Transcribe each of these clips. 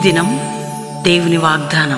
దినం దేవుని వాగ్దానం.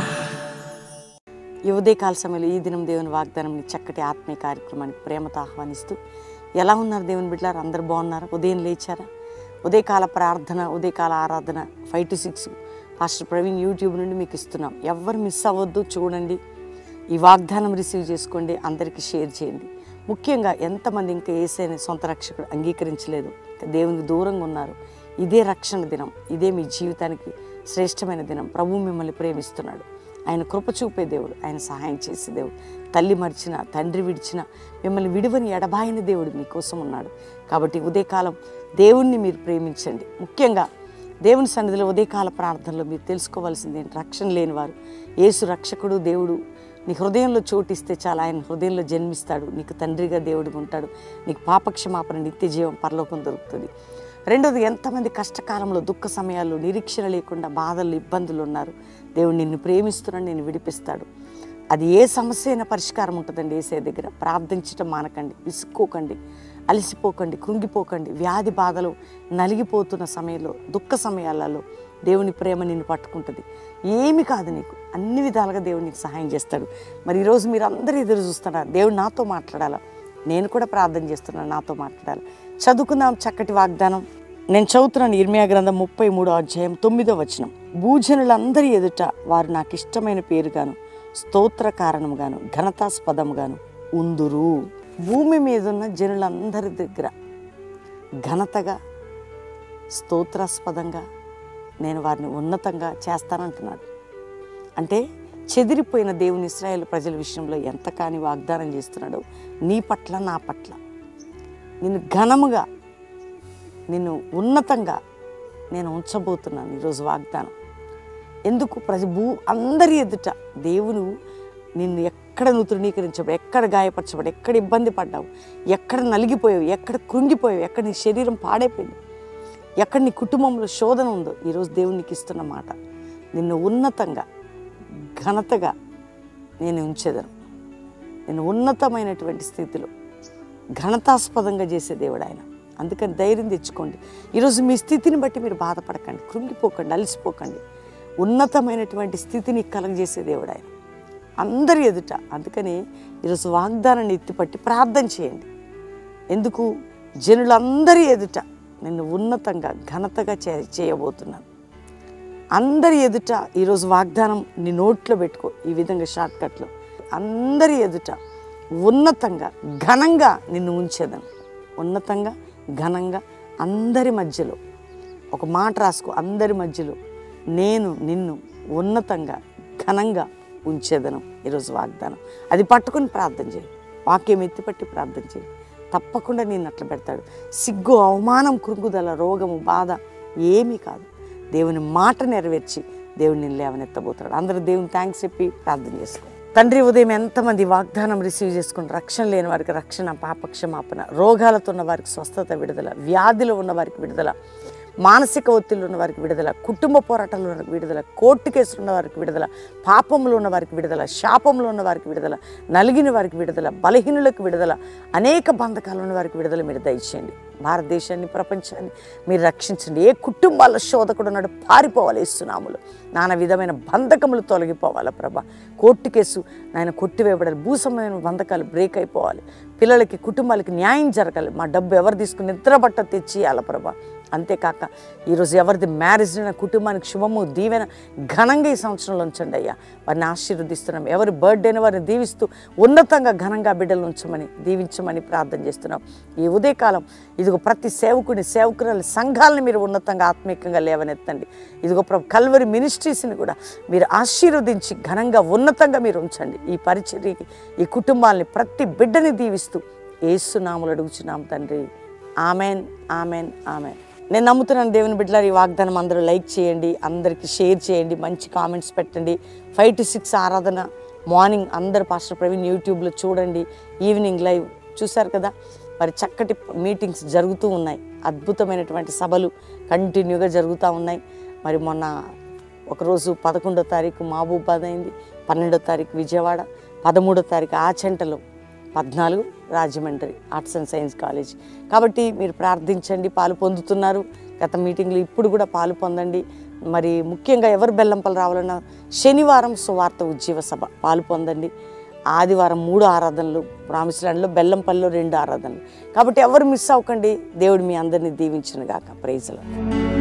ఈ ఉదయకాల సమయంలో ఈ దినం దేవుని వాగ్దానం చక్కటి ఆత్మీయ కార్యక్రమానికి ప్రేమతో ఆహ్వానిస్తూ, ఎలా ఉన్నారు దేవుని బిడ్డలారు? అందరు బాగున్నారా? ఉదయం లేచారా? ఉదయకాల ప్రార్థన, ఉదయకాల ఆరాధన 5 to 6 పాస్టర్ ప్రవీణ్ యూట్యూబ్ నుండి మీకు ఇస్తున్నాం. ఎవరు మిస్ అవ్వద్దు, చూడండి, ఈ వాగ్దానం రిసీవ్ చేసుకోండి, అందరికీ షేర్ చేయండి. ముఖ్యంగా ఎంతమంది ఇంకా యేసయ్యని సొంత రక్షకుడు అంగీకరించలేదు, దేవునికి దూరంగా ఉన్నారు, ఇదే రక్షణ దినం, ఇదే మీ జీవితానికి శ్రేష్టమైన దినం. ప్రభువు మిమ్మల్ని ప్రేమిస్తున్నాడు. ఆయన కృప చూపే దేవుడు, ఆయన సహాయం చేసే దేవుడు. తల్లి మరిచిన, తండ్రి విడిచిన, మిమ్మల్ని విడువని ఎడబాయని దేవుడు మీకోసం ఉన్నాడు. కాబట్టి ఉదయకాలం దేవుణ్ణి మీరు ప్రేమించండి. ముఖ్యంగా దేవుని సన్నిధిలో ఉదయకాల ప్రార్థనలో మీరు తెలుసుకోవాల్సింది ఏంటి? రక్షణ లేనివారు, యేసు రక్షకుడు దేవుడు నీ హృదయంలో చోటిస్తే చాలా, ఆయన హృదయంలో జన్మిస్తాడు, నీకు తండ్రిగా దేవుడిగా ఉంటాడు, నీకు పాపక్షమాపణ, నిత్య జీవం, పరలోకం దొరుకుతుంది. రెండోది, ఎంతమంది కష్టకాలంలో, దుఃఖ సమయాల్లో నిరీక్షణ లేకుండా బాధలు, ఇబ్బందులు ఉన్నారు, దేవుడు నిన్ను ప్రేమిస్తున్నాడు, నిన్ను విడిపిస్తాడు. అది ఏ సమస్య అయినా పరిష్కారం ఉంటుందండి యేసయ్య దగ్గర. ప్రార్థించటం మానకండి, విసుక్కోకండి, అలసిపోకండి, కృంగిపోకండి. వ్యాధి బాధలు నలిగిపోతున్న సమయంలో, దుఃఖ సమయాలలో దేవుని ప్రేమ నిన్ను పట్టుకుంటుంది. ఏమి కాదు, నీకు అన్ని విధాలుగా దేవుడు నీకు సహాయం చేస్తాడు. మరి ఈరోజు మీరు అందరూ ఎదురు చూస్తున్నారు, దేవుడు నాతో మాట్లాడాలా, నేను కూడా ప్రార్థన చేస్తున్నాను, నాతో మాట్లాడాలి. చదువుకుందాం చక్కటి వాగ్దానం. నేను చదువుతున్నాను ఇర్మియా గ్రంథం 33వ అధ్యాయం 9వ వచనం. భూజనులందరి ఎదుట వారు నాకు ఇష్టమైన పేరుగాను, స్తోత్ర కారణముగాను, ఘనతాస్పదముగాను ఉందురు. భూమి మీద ఉన్న జనులందరి దగ్గర ఘనతగా, స్తోత్రాస్పదంగా నేను వారిని ఉన్నతంగా చేస్తానంటున్నాడు. అంటే చెదిరిపోయిన దేవుని ఇశ్రాయేలు ప్రజల విషయంలో ఎంత కాని వాగ్దానం చేస్తున్నాడో నీ పట్ల, నా పట్ల, నిన్ను ఘనముగా, నిన్ను ఉన్నతంగా నేను ఉంచబోతున్నాను. ఈరోజు వాగ్దానం ఎందుకు? అందరి ఎదుట దేవుడు నిన్ను ఎక్కడ నువ్వు తృణీకరించబడి, ఎక్కడ గాయపరచబడి, ఎక్కడ ఇబ్బంది పడ్డావు, ఎక్కడ నలిగిపోయావు, ఎక్కడ కృంగిపోయావు, ఎక్కడ నీ శరీరం పాడైపోయింది, ఎక్కడ నీ కుటుంబంలో శోధన ఉందో, ఈరోజు దేవుడు నీకు ఇస్తున్న మాట, నిన్ను ఉన్నతంగా, ఘనతగా నేను ఉంచేదను. నేను ఉన్నతమైనటువంటి స్థితిలో ఘనతాస్పదంగా చేసే దేవుడు ఆయన. అందుకని ధైర్యం తెచ్చుకోండి. ఈరోజు మీ స్థితిని బట్టి మీరు బాధపడకండి, కృంగిపోకండి, అలసిపోకండి. ఉన్నతమైనటువంటి స్థితిని కలగజేసే దేవుడు ఆయన అందరి ఎదుట. అందుకని ఈరోజు వాగ్దానాన్ని ఎత్తిపట్టి ప్రార్థన చేయండి. ఎందుకు? జనులందరి ఎదుట నిన్ను ఉన్నతంగా, ఘనతగా చేయబోతున్నాను. అందరి ఎదుట ఈరోజు వాగ్దానం నీ నోట్లో పెట్టుకో, ఈ విధంగా షార్ట్కట్లో. అందరి ఎదుట ఉన్నతంగా, ఘనంగా నిన్ను ఉంచేదను. ఉన్నతంగా, ఘనంగా, అందరి మధ్యలో. ఒక మాట రాసుకో, అందరి మధ్యలో నేను నిన్ను ఉన్నతంగా, ఘనంగా ఉంచేదను. ఈరోజు వాగ్దానం అది పట్టుకుని ప్రార్థన చేయి. వాక్యం ఎత్తిపట్టి ప్రార్థన చేయి. తప్పకుండా నేను అట్లా పెడతాడు. సిగ్గు, అవమానం, కృంగుదల, రోగము, బాధ ఏమీ కాదు. దేవుని మాట నెరవేర్చి దేవుని నిన్ను లేవనెత్తబోతాడు. అందరూ దేవుని థ్యాంక్స్ చెప్పి ప్రార్థన చేసుకో. తండ్రి, ఉదయం ఎంతమంది వాగ్దానం రిసీవ్ చేసుకుని, రక్షణ లేని వారికి రక్షణ, పాపక్షమాపణ, రోగాలతో ఉన్న వారికి స్వస్థత, విడుదల, వ్యాధిలో ఉన్న వారికి విడుదల, మానసిక ఒత్తిళ్ళు ఉన్న వారికి విడుదల, కుటుంబ పోరాటాలు ఉన్న వారికి విడుదల, కోర్టు కేసులు ఉన్న వారికి విడుదల, పాపంలో ఉన్న వారికి విడుదల, శాపంలో ఉన్న వారికి విడుదల, నలిగిన వారికి విడుదల, బలహీనులకు విడుదల, అనేక బంధకాలు ఉన్న వారికి విడుదల మీరు దయచేయండి. భారతదేశాన్ని, ప్రపంచాన్ని మీరు రక్షించండి. ఏ కుటుంబాల్లో శోధకుడు ఉన్నాడు పారిపోవాలి యేసునామములో. నానా విధమైన బంధకములు తొలగిపోవాలి ప్రభా. కోర్టు కేసు నాయన కొట్టివేయబడాలి. భూసమైన బంధకాలు బ్రేక్ అయిపోవాలి. పిల్లలకి, కుటుంబాలకి న్యాయం జరగాలి. మా డబ్బు ఎవరు తీసుకుని నిద్రబట్ట తెచ్చియాల ప్రభా. అంతేకాక ఈరోజు ఎవరిది మ్యారేజ్ అయిన కుటుంబానికి శుభము, దీవెన ఘనంగా ఈ సంవత్సరంలో ఉంచండి అయ్యా. వారిని ఆశీర్వదిస్తున్నాం. ఎవరి బర్త్డే అయిన వారిని దీవిస్తూ ఉన్నతంగా, ఘనంగా బిడ్డలు ఉంచమని, దీవించమని ప్రార్థన చేస్తున్నాం. ఈ ఉదయకాలం ఇదిగో ప్రతి సేవకుని, సేవకురాలి సంఘాలను మీరు ఉన్నతంగా, ఆత్మీయంగా లేవనెత్తండి. ఇదిగో కల్వరి మినిస్ట్రీస్ని కూడా మీరు ఆశీర్వదించి ఘనంగా, ఉన్నతంగా మీరు ఉంచండి. ఈ పరిచర్యకి, ఈ కుటుంబాలని, ప్రతి బిడ్డని దీవిస్తూ యేసు నామములో అడుగుచున్నాం తండ్రి. Amen, amen, amen. నేను నమ్ముతున్నాను దేవుని బిడ్డలారు, ఈ వాగ్దానం అందరూ లైక్ చేయండి, అందరికీ షేర్ చేయండి, మంచి కామెంట్స్ పెట్టండి. 5 to 6 ఆరాధన మార్నింగ్ అందరు పాస్టర్ ప్రవీణ్ యూట్యూబ్లో చూడండి. ఈవినింగ్ లైవ్ చూశారు కదా. మరి చక్కటి మీటింగ్స్ జరుగుతూ ఉన్నాయి. అద్భుతమైనటువంటి సభలు కంటిన్యూగా జరుగుతూ ఉన్నాయి. మరి మొన్న ఒకరోజు 11వ తారీఖు మహబూబాబాద్ అయింది, 12వ తారీఖు విజయవాడ, 13వ తారీఖు ఆచంటలో, 14 Rajahmundry arts and science college. కాబట్టి మీరు ప్రార్థించండి, పాలు పొందుతున్నారు. గత మీటింగ్లు ఇప్పుడు కూడా పాలు పొందండి. మరి ముఖ్యంగా ఎవరు బెల్లంపల్లి రావాలన్నా శనివారం సువార్త ఉజ్జీవ సభ పాలు పొందండి. ఆదివారం 3 ఆరాధనలు, ప్రామిస్డ్ ల్యాండ్లో బెల్లంపల్లిలో 2 ఆరాధనలు. కాబట్టి ఎవరు మిస్ అవ్వకండి. దేవుడు మీ అందరినీ దీవించును గాక. Praise lord.